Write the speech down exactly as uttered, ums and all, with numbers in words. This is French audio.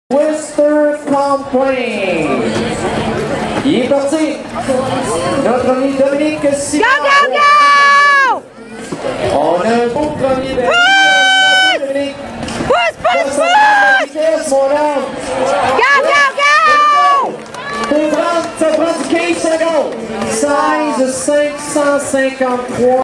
Twister Complain. Il est parti. Notre ami Dominique Simard. Go, go, go! On a un beau premier de Dominique. Pousse, pousse, pousse! Vitesse, mon homme. Go, go, go! Pour prendre, ça prend du quinze secondes. seize cinq cent cinquante-trois.